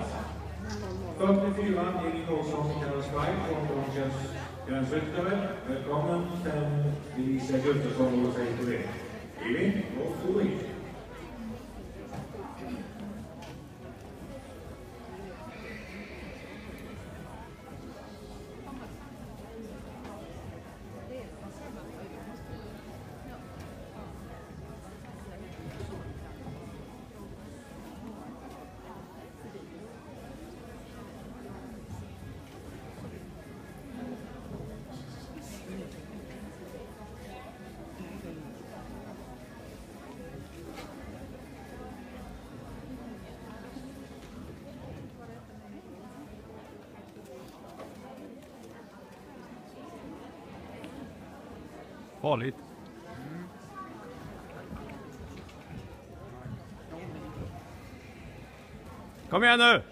plats. 44, Elin Olsson, Carol Sprite från Rogers gränsryttare. Välkommen. Sen Elisa Gustafsson och säger till det. Elin, och Louise. Farligt. Kom igen nu!